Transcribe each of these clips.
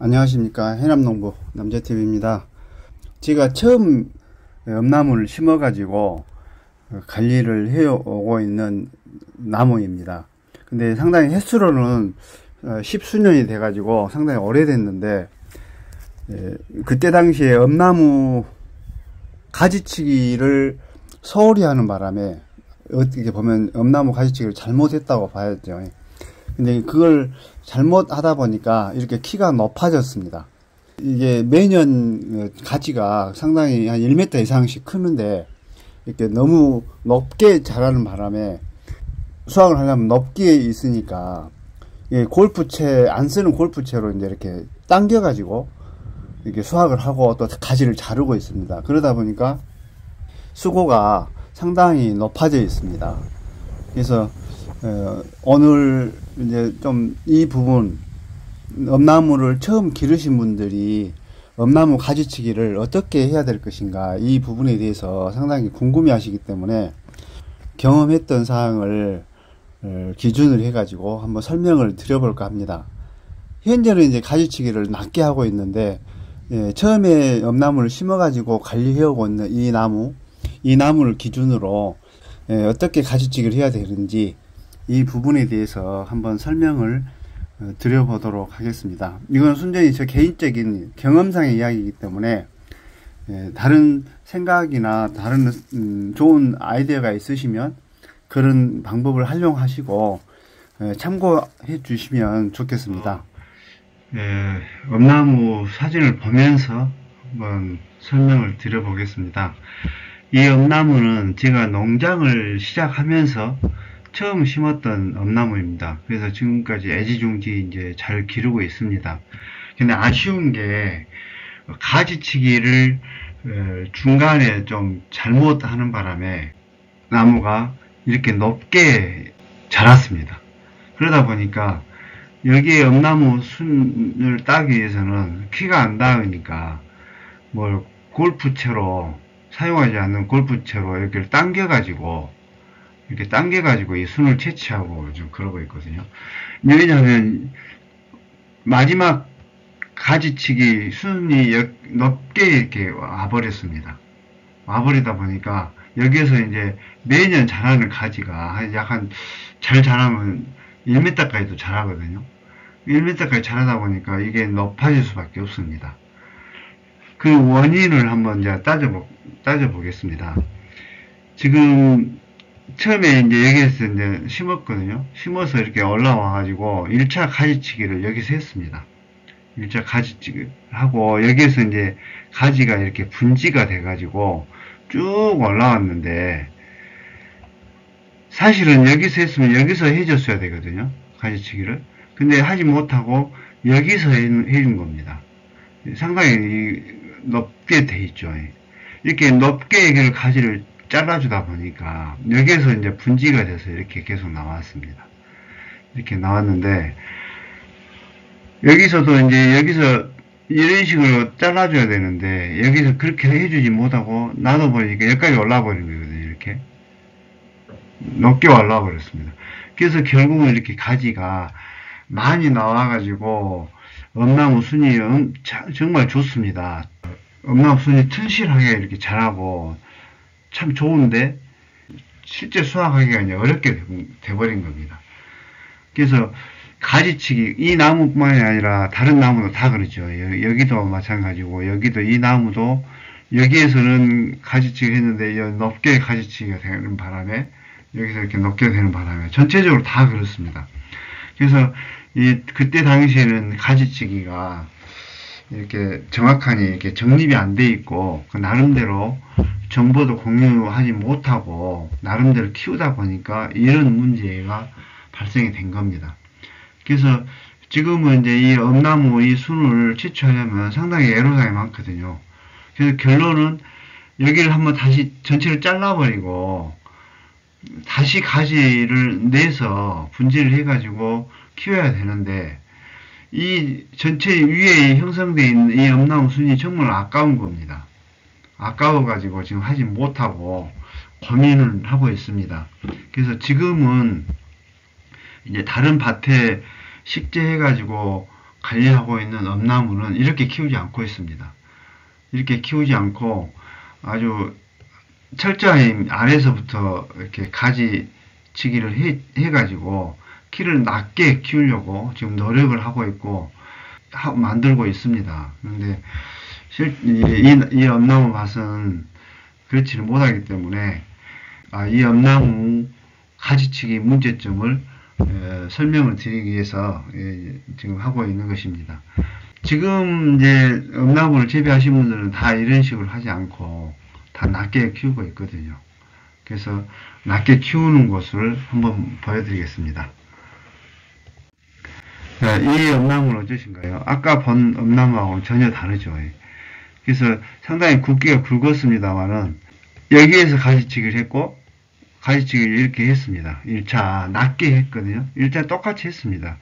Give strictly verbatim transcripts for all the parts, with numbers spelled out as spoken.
안녕하십니까. 해남농부 남재티비입니다. 제가 처음 엄나무를 심어 가지고 관리를 해오고 있는 나무입니다. 근데 상당히 횟수로는 십수년이 돼 가지고 상당히 오래됐는데, 그때 당시에 엄나무 가지치기를 소홀히 하는 바람에 어떻게 보면 엄나무 가지치기를 잘못했다고 봐야죠. 근데 그걸 잘못하다 보니까 이렇게 키가 높아졌습니다. 이게 매년 가지가 상당히 한 일 미터 이상씩 크는데, 이렇게 너무 높게 자라는 바람에 수확을 하려면 높게 있으니까 골프채, 안 쓰는 골프채로 이제 이렇게 당겨 가지고 이렇게 수확을 하고 또 가지를 자르고 있습니다. 그러다 보니까 수고가 상당히 높아져 있습니다. 그래서 어, 오늘 이제 좀 이 부분, 엄나무를 처음 기르신 분들이 엄나무 가지치기를 어떻게 해야 될 것인가, 이 부분에 대해서 상당히 궁금해 하시기 때문에 경험했던 사항을 기준을 해 가지고 한번 설명을 드려볼까 합니다. 현재는 이제 가지치기를 낮게 하고 있는데, 예, 처음에 엄나무를 심어 가지고 관리해 오고 있는 이 나무, 이 나무를 기준으로 예, 어떻게 가지치기를 해야 되는지, 이 부분에 대해서 한번 설명을 드려보도록 하겠습니다. 이건 순전히 저 개인적인 경험상의 이야기이기 때문에 예, 다른 생각이나 다른 음, 좋은 아이디어가 있으시면 그런 방법을 활용하시고 예, 참고해 주시면 좋겠습니다. 예, 엄나무 사진을 보면서 한번 설명을 드려보겠습니다. 이 엄나무는 제가 농장을 시작하면서 처음 심었던 엄나무입니다. 그래서 지금까지 애지중지 이제 잘 기르고 있습니다. 근데 아쉬운 게 가지치기를 중간에 좀 잘못하는 바람에 나무가 이렇게 높게 자랐습니다. 그러다 보니까 여기에 엄나무 순을 따기 위해서는 키가 안 닿으니까 뭘 골프채로, 사용하지 않는 골프채로 이렇게 당겨 가지고 이렇게 당겨 가지고 이 순을 채취하고 좀 그러고 있거든요. 왜냐하면 마지막 가지치기 순이 높게 이렇게 와버렸습니다. 와버리다 보니까 여기에서 이제 매년 자라는 가지가 약간 잘 자라면 일 미터까지도 자라거든요. 일 미터까지 자라다 보니까 이게 높아질 수밖에 없습니다. 그 원인을 한번 이제 따져, 따져보겠습니다. 지금 처음에 이제 여기에서 이제 심었거든요. 심어서 이렇게 올라와 가지고 일 차 가지치기를 여기서 했습니다. 일 차 가지치기 하고 여기에서 이제 가지가 이렇게 분지가 돼 가지고 쭉 올라왔는데, 사실은 여기서 했으면 여기서 해줬어야 되거든요, 가지치기를. 근데 하지 못하고 여기서 해준 겁니다. 상당히 높게 돼 있죠. 이렇게 높게 가지를 잘라주다 보니까 여기에서 이제 분지가 돼서 이렇게 계속 나왔습니다. 이렇게 나왔는데, 여기서도 이제 여기서 이런 식으로 잘라줘야 되는데 여기서 그렇게 해주지 못하고 놔둬버리니까 여기까지 올라와 버린 거거든요. 이렇게 높게 올라와 버렸습니다. 그래서 결국은 이렇게 가지가 많이 나와가지고 엄나무 순이 정말 좋습니다. 엄나무 순이 튼실하게 이렇게 자라고 참 좋은데 실제 수확하기가 이제 어렵게 돼버린 겁니다. 그래서 가지치기, 이 나무뿐만이 아니라 다른 나무도 다 그렇죠. 여기도 마찬가지고, 여기도 이 나무도 여기에서는 가지치기 했는데 높게 가지치기가 되는 바람에, 여기서 이렇게 높게 되는 바람에 전체적으로 다 그렇습니다. 그래서 이 그때 당시에는 가지치기가 이렇게 정확하니 이렇게 정립이 안 돼 있고, 그 나름대로 정보도 공유하지 못하고 나름대로 키우다 보니까 이런 문제가 발생이 된 겁니다. 그래서 지금은 이제 이 엄나무 이 순을 채취하려면 상당히 애로사항이 많거든요. 그래서 결론은 여기를 한번 다시 전체를 잘라버리고 다시 가지를 내서 분지를 해가지고 키워야 되는데, 이 전체 위에 형성되어 있는 이 엄나무 순이 정말 아까운 겁니다. 아까워가지고 지금 하지 못하고 고민을 하고 있습니다. 그래서 지금은 이제 다른 밭에 식재해가지고 관리하고 있는 엄나무는 이렇게 키우지 않고 있습니다. 이렇게 키우지 않고 아주 철저히 아래에서부터 이렇게 가지치기를 해, 해가지고 키를 낮게 키우려고 지금 노력을 하고 있고 하, 만들고 있습니다. 그런데 실, 이, 이 엄나무 밭은 그렇지는 못하기 때문에 아, 이 엄나무 가지치기 문제점을 에, 설명을 드리기 위해서 에, 지금 하고 있는 것입니다. 지금 이제 엄나무를 재배하신 분들은 다 이런 식으로 하지 않고 다 낮게 키우고 있거든요. 그래서 낮게 키우는 것을 한번 보여드리겠습니다. 자, 이 엄나무는 어떠신가요? 아까 본 엄나무하고는 전혀 다르죠. 그래서 상당히 굵기가 굵었습니다만은 여기에서 가지치기를 했고 가지치기를 이렇게 했습니다. 일 차 낮게 했거든요. 일 차 똑같이 했습니다.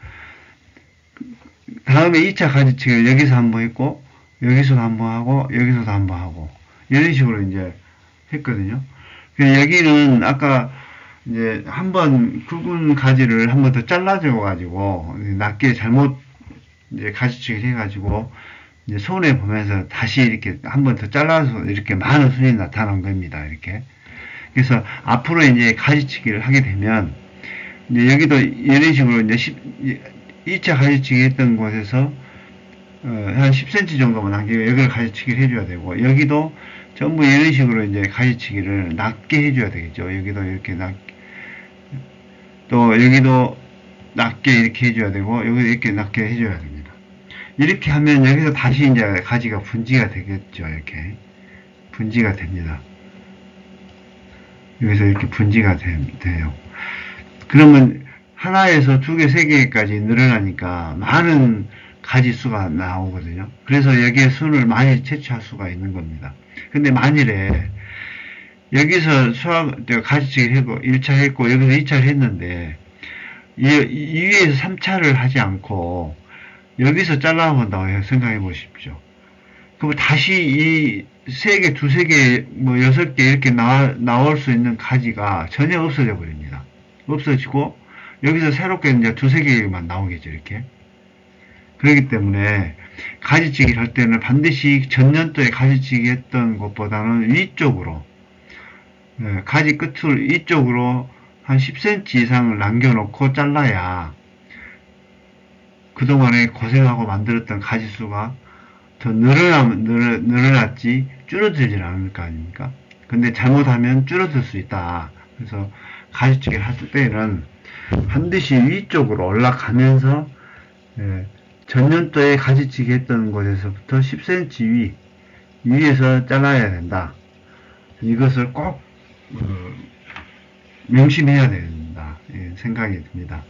다음에 이 차 가지치기를 여기서 한번 했고 여기서도 한번 하고 여기서도 한번 하고 이런 식으로 이제 했거든요. 여기는 아까 이제 한번 굵은 가지를 한 번 더 잘라줘 가지고 낮게 잘못 이제 가지치기를 해가지고 이제 손해 보면서 다시 이렇게 한 번 더 잘라서 이렇게 많은 순이 나타난 겁니다. 이렇게. 그래서 앞으로 이제 가지치기를 하게 되면 이제 여기도 이런 식으로 이제 이 차 가지치기 했던 곳에서 어, 한 십 센티미터 정도만 남기고 여기를 가지치기를 해줘야 되고 여기도 전부 이런 식으로 이제 가지치기를 낮게 해줘야 되겠죠. 여기도 이렇게 낮게 또 여기도 낮게 이렇게 해줘야 되고 여기도 이렇게 낮게 해줘야 됩니다. 이렇게 하면 여기서 다시 이제 가지가 분지가 되겠죠. 이렇게 분지가 됩니다. 여기서 이렇게 분지가 되, 돼요. 그러면 하나에서 두 개, 세 개까지 늘어나니까 많은 가지수가 나오거든요. 그래서 여기에 순을 많이 채취할 수가 있는 겁니다. 근데 만일에 여기서 수학, 가지치기를 했고, 일 차 했고, 여기서 이 차를 했는데, 이, 이 위에서 삼 차를 하지 않고, 여기서 잘라본다고 생각해 보십시오. 그럼 다시 이 세 개, 두세 개, 뭐 여섯 개 이렇게 나, 나올 수 있는 가지가 전혀 없어져 버립니다. 없어지고, 여기서 새롭게 이제 두세 개만 나오겠죠, 이렇게. 그렇기 때문에, 가지치기를 할 때는 반드시 전년도에 가지치기 했던 것보다는 위쪽으로, 네, 가지 끝을 이쪽으로 한 십 센티미터 이상을 남겨놓고 잘라야 그동안에 고생하고 만들었던 가지수가 더 늘어나, 늘어, 늘어났지 줄어들질 않을 거 아닙니까? 근데 잘못하면 줄어들 수 있다. 그래서 가지치기를 할 때는 반드시 위쪽으로 올라가면서 예, 전년도에 가지치기 했던 곳에서부터 십 센티미터 위, 위에서 잘라야 된다. 이것을 꼭 어, 명심해야 된다. 예, 생각이 듭니다.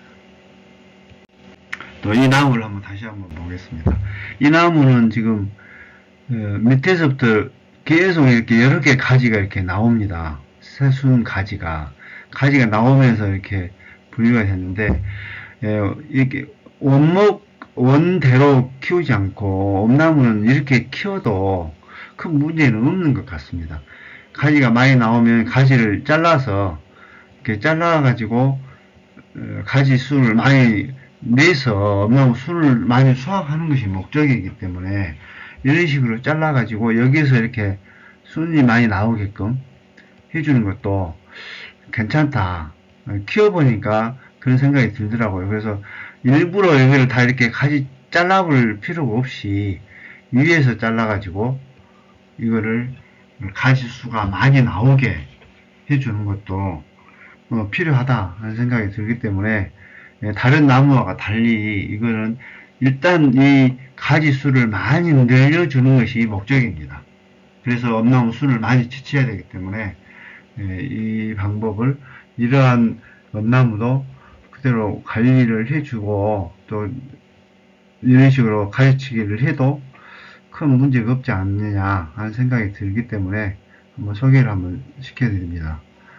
또 이 나무를 한번 다시 한번 보겠습니다. 이 나무는 지금 어, 밑에서부터 계속 이렇게 여러 개 가지가 이렇게 나옵니다. 새순 가지가 가지가 나오면서 이렇게 분류가 됐는데 예, 이렇게 원목 원대로 키우지 않고 엄나무는 이렇게 키워도 큰 문제는 없는 것 같습니다. 가지가 많이 나오면 가지를 잘라서 이렇게 잘라 가지고 어, 가지 순을 많이 내서 엄나무 순을 많이 수확하는 것이 목적이기 때문에 이런 식으로 잘라 가지고 여기서 이렇게 순이 많이 나오게끔 해주는 것도 괜찮다. 키워보니까 그런 생각이 들더라고요. 그래서 일부러 여기를 다 이렇게 가지 잘라볼 필요가 없이 위에서 잘라 가지고 이거를 가지수가 많이 나오게 해주는 것도 어, 필요하다 하는 생각이 들기 때문에 다른 나무와 달리 이거는 일단 이 가지수를 많이 늘려주는 것이 목적입니다. 그래서 엄나무 순을 많이 채취해야 되기 때문에 이 방법을 이러한 엄나무도 그대로 관리를 해주고 또 이런 식으로 가지치기를 해도 큰 문제가 없지 않느냐 하는 생각이 들기 때문에 한번 소개를 한번 시켜드립니다.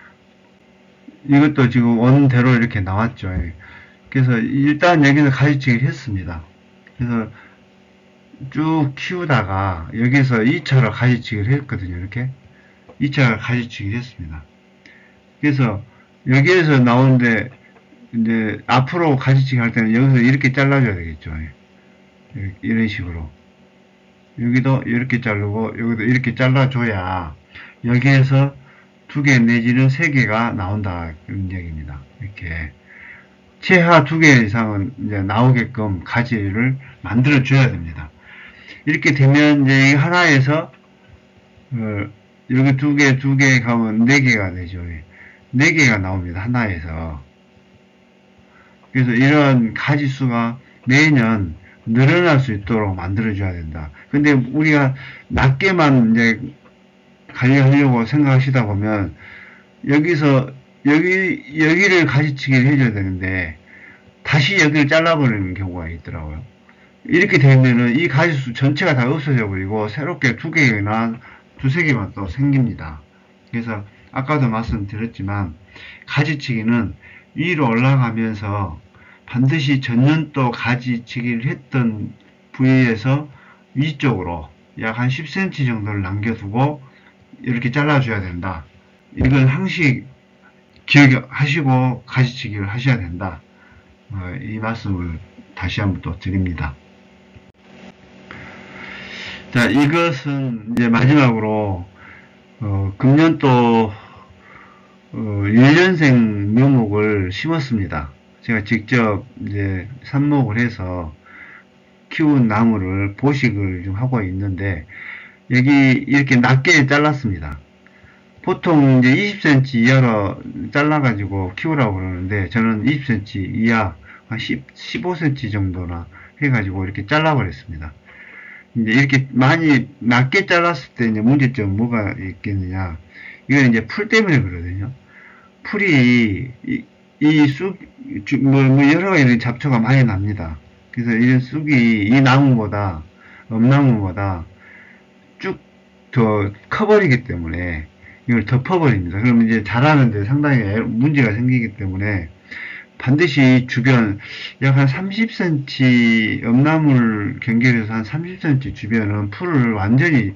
이것도 지금 원대로 이렇게 나왔죠. 그래서 일단 여기서 가지치기를 했습니다. 그래서 쭉 키우다가 여기서 이 차로 가지치기를 했거든요. 이렇게 이 차 가지치기를 했습니다. 그래서 여기에서 나오는데 이제 앞으로 가지치기 할 때는 여기서 이렇게 잘라줘야 되겠죠. 이렇게, 이런 식으로. 여기도 이렇게 자르고 여기도 이렇게 잘라줘야 여기에서 두 개 내지는 세 개가 나온다 그런 얘기입니다. 이렇게 최하 두 개 이상은 이제 나오게끔 가지를 만들어 줘야 됩니다. 이렇게 되면 이제 하나에서 어, 여기 두 개, 두 개 가면 네 개가 되죠. 네 개가 나옵니다. 하나에서. 그래서 이런 가지수가 매년 늘어날 수 있도록 만들어줘야 된다. 근데 우리가 낮게만 이제 관리하려고 생각하시다 보면 여기서 여기 여기를 가지치기를 해줘야 되는데 다시 여기를 잘라버리는 경우가 있더라고요. 이렇게 되면은 이 가지수 전체가 다 없어져 버리고 새롭게 두 개나 두세 개만 또 생깁니다. 그래서 아까도 말씀드렸지만 가지치기는 위로 올라가면서 반드시 전년도 가지치기를 했던 부위에서 위쪽으로 약 한 십 센티미터 정도를 남겨두고 이렇게 잘라줘야 된다. 이건 항시 기억하시고 가지치기를 하셔야 된다. 어, 이 말씀을 다시 한번 또 드립니다. 자, 이것은 이제 마지막으로 어, 금년도 어, 일 년생 묘목을 심었습니다. 제가 직접 이제 삽목을 해서 키운 나무를 보식을 좀 하고 있는데 여기 이렇게 낮게 잘랐습니다. 보통 이제 이십 센티미터 이하로 잘라가지고 키우라고 그러는데 저는 이십 센티미터 이하 한 십, 십오 센티미터 정도나 해가지고 이렇게 잘라버렸습니다. 이제 이렇게 많이 낮게 잘랐을 때 이제 문제점 뭐가 있겠느냐. 이건 이제 풀 때문에 그러거든요. 풀이, 이, 이 쑥, 뭐, 뭐 여러 가지 잡초가 많이 납니다. 그래서 이런 쑥이 이 나무보다, 엄나무보다 쭉 더 커버리기 때문에 이걸 덮어버립니다. 그러면 이제 자라는데 상당히 문제가 생기기 때문에 반드시 주변 약 한 삼십 센티미터 엄나무를 경계해서 한 삼십 센티미터 주변은 풀을 완전히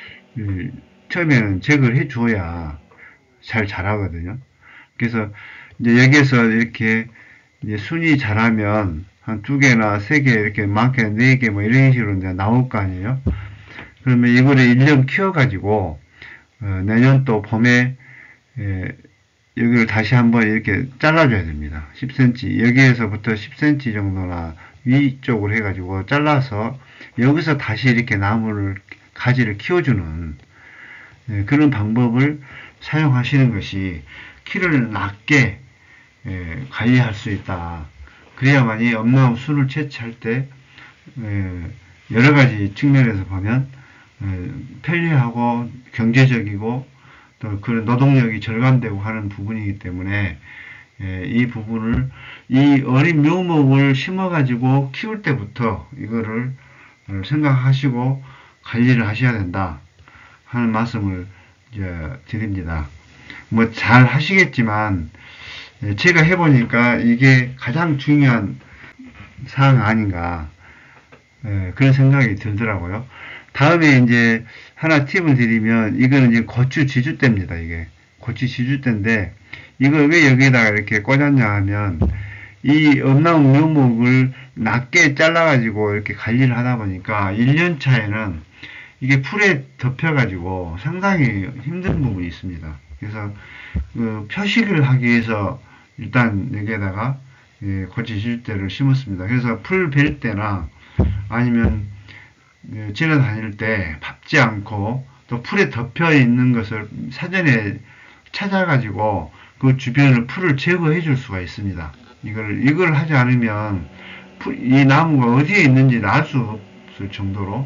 처음에는 제거를 해줘야 잘 자라거든요. 그래서 이제 여기에서 이렇게 이제 순이 자라면 한 두 개나 세 개 이렇게 많게 네 개 뭐 이런 식으로 이제 나올 거 아니에요. 그러면 이거를 일 년 키워가지고 어, 내년 또 봄에 에, 여기를 다시 한번 이렇게 잘라줘야 됩니다. 십 센티미터 여기에서부터 십 센티미터 정도나 위쪽으로 해가지고 잘라서 여기서 다시 이렇게 나무를 가지를 키워주는 에, 그런 방법을 사용하시는 것이 키를 낮게 에, 관리할 수 있다. 그래야만이 엄나무 순을 채취할 때 에, 여러 가지 측면에서 보면 에, 편리하고 경제적이고 또 그런 노동력이 절감되고 하는 부분이기 때문에 에, 이 부분을 이 어린 묘목을 심어 가지고 키울 때부터 이거를 생각하시고 관리를 하셔야 된다 하는 말씀을 이제 드립니다. 뭐 잘 하시겠지만 제가 해보니까 이게 가장 중요한 사항 아닌가 에, 그런 생각이 들더라고요. 다음에 이제 하나 팁을 드리면 이거는 이제 고추 지주대입니다. 이게 고추 지주대인데 이걸 왜 여기에다가 이렇게 꽂았냐 하면 이 엄나무 묘목을 낮게 잘라 가지고 이렇게 관리를 하다 보니까 일 년 차에는 이게 풀에 덮여 가지고 상당히 힘든 부분이 있습니다. 그래서 그 표식을 하기 위해서 일단 여기에다가 예, 고추 지주대를 심었습니다. 그래서 풀 벨 때나 아니면 예, 지나다닐 때 밟지 않고 또 풀에 덮여 있는 것을 사전에 찾아가지고 그 주변을 풀을 제거해 줄 수가 있습니다. 이걸, 이걸 하지 않으면 풀, 이 나무가 어디에 있는지 알 수 없을 정도로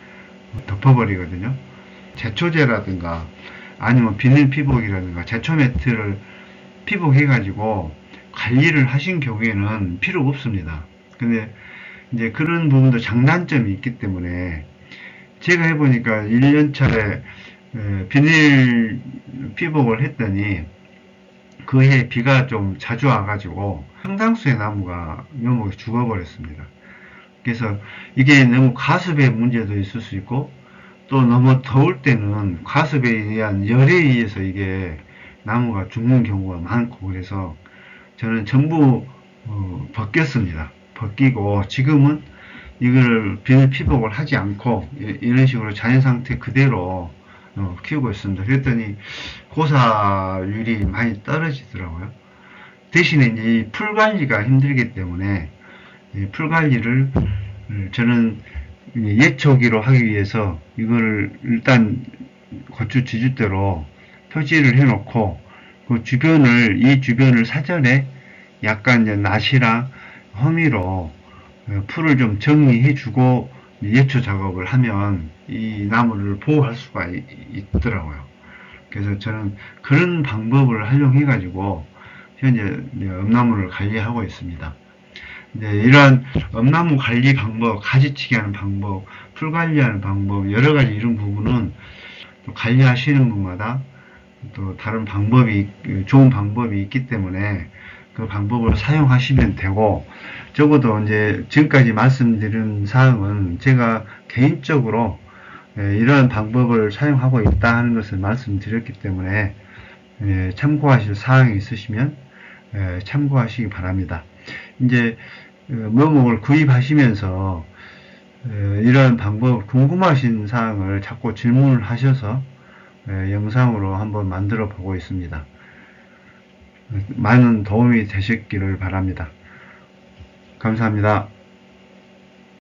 덮어버리거든요. 제초제라든가 아니면 비닐 피복이라든가 제초 매트를 피복해 가지고 관리를 하신 경우에는 필요가 없습니다. 근데 이제 그런 부분도 장단점이 있기 때문에 제가 해보니까 일 년 차에 비닐 피복을 했더니 그 해 비가 좀 자주 와가지고 상당수의 나무가 묘목이 죽어버렸습니다. 그래서 이게 너무 과습의 문제도 있을 수 있고 또 너무 더울 때는 과습에 의한 열에 의해서 이게 나무가 죽는 경우가 많고 그래서 저는 전부 어, 벗겼습니다. 벗기고 지금은 이거를 비늘 피복을 하지 않고 이런 식으로 자연 상태 그대로 어, 키우고 있습니다. 그랬더니 고사율이 많이 떨어지더라고요. 대신에 이 풀 관리가 힘들기 때문에 이 풀 관리를 저는 예초기로 하기 위해서 이거를 일단 고추 지주대로 표지를 해놓고 그 주변을 이 주변을 사전에 약간 이제 낫이랑 허미로 풀을 좀 정리해주고 예초 작업을 하면 이 나무를 보호할 수가 있더라고요. 그래서 저는 그런 방법을 활용해 가지고 현재 엄나무를 관리하고 있습니다. 이제 이러한 엄나무 관리 방법, 가지치기 하는 방법, 풀 관리하는 방법, 여러 가지 이런 부분은 또 관리하시는 분마다 또 다른 방법이, 좋은 방법이 있기 때문에 그 방법을 사용하시면 되고, 적어도 이제 지금까지 말씀드린 사항은 제가 개인적으로 이러한 방법을 사용하고 있다 하는 것을 말씀드렸기 때문에 참고하실 사항이 있으시면 참고하시기 바랍니다. 이제 묘목을 구입하시면서 이러한 방법 궁금하신 사항을 자꾸 질문을 하셔서 영상으로 한번 만들어 보고 있습니다. 많은 도움이 되셨기를 바랍니다. 감사합니다.